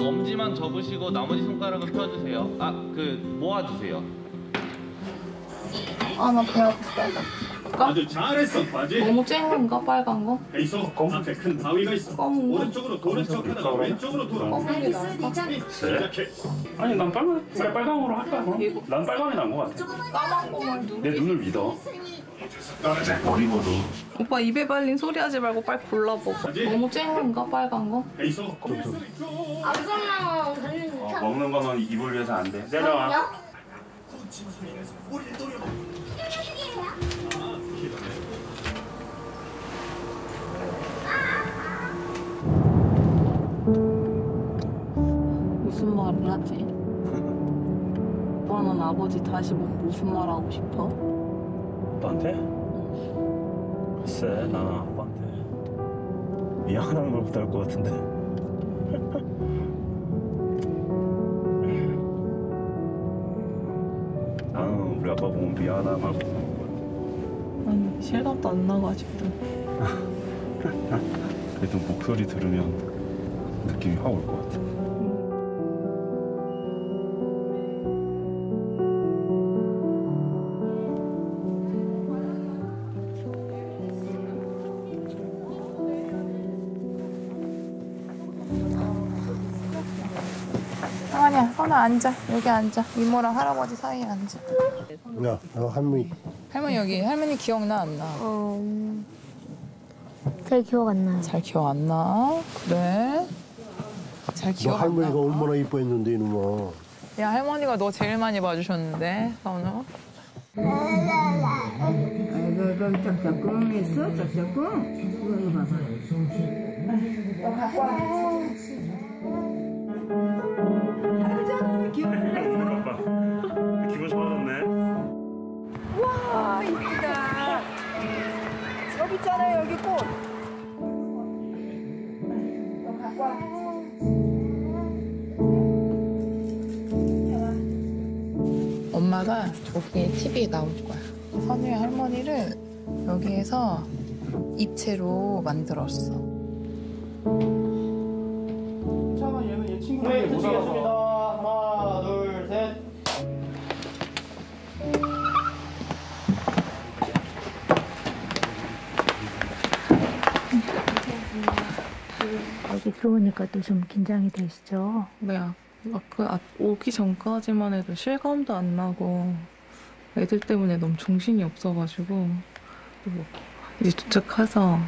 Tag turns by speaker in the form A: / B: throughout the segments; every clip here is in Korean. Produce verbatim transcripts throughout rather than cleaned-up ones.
A: 엄지만 접으시고 나머지 손가락은 펴주세요. 아, 그 모아주세요.
B: 아, 나 배 아프다.
C: 아주 잘했어, 바지.
B: 너무 쨍한가 빨간 거?
C: 있어. 앞에 큰 바위가 있어.
B: 검은 거?
C: 오른쪽으로 도는 척하다가 왼쪽으로 돌아.
B: 검은 게 나을까?
C: 시작해.
D: 아니 난 빨간 그래 빨강으로 할까? 어? 난 빨강이 나은 것 같아.
B: 까만 거만 누르.
D: 내 눈을 믿어.
C: 머리보도.
B: 오빠 입에 발린 소리 하지 말고 빨리 골라보고. 너무 쨍한가 빨간 거?
C: 있어.
E: 아무거나 달리는
D: 어, 먹는 거는 입을 위해서 안 돼. 내려와.
B: 무슨 말을 하지? 오빠는 아버지 다시 보면 무슨 말 하고 싶어?
D: 오빠한테? 글쎄 나는 아빠한테 미안한 걸 못할 것 같은데. 나는 우리 아빠 보면 미안하고.
B: 아니 실감도 안 나고 아직도.
D: 그래도 목소리 들으면 느낌이 확 올 것 같아.
B: 성환이야, 선아 앉아. 여기 앉아. 이모랑 할아버지 사이에 앉아.
F: 야, 너 할머니.
B: 할머니 여기. 할머니 기억나 안 나?
E: 어... 잘 기억 안 나요.
B: 잘 기억 안 나? 그래? 잘
F: 너
B: 기억 안 나?
F: 할머니가 얼마나 이뻐했는데 이놈아.
B: 야 할머니가 너 제일 많이 봐주셨는데 선우.
G: 아이고, 짝짝꿍 했어? 짝짝꿍? 이거 봐봐.
D: 아빠 기분 좋아졌네.
G: 와, 이쁘다. 여기 있잖아요, 여기 꽃.
B: 엄마가 저기 티비에 나올 거야. 선우의 할머니를 여기에서 입체로 만들었어.
H: 잠깐만 얘는 얘 친구를 못 알아서. 하나, 둘, 셋.
E: 여기 들어오니까 또 좀 긴장이 되시죠?
B: 네, 그 앞 오기 전까지만 해도 실감도 안 나고 애들 때문에 너무 정신이 없어가지고 그리고 이제 도착해서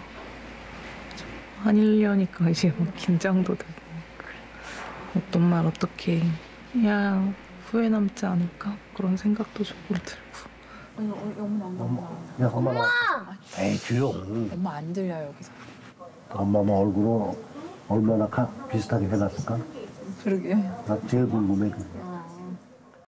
B: 한일려니까 이제 막 긴장도 되고 어떤 말 어떻게 해야 후회 남지 않을까 그런 생각도 조금 들고. 아니, 어머니 엄마 엄마.
F: 야, 엄마. 엄마! 에이, 주요.
B: 엄마 안 들려 여기서.
F: 엄마 얼굴은 얼마나 가, 비슷하게 해놨을까?
B: 그러게.
F: 나 제일 궁금해.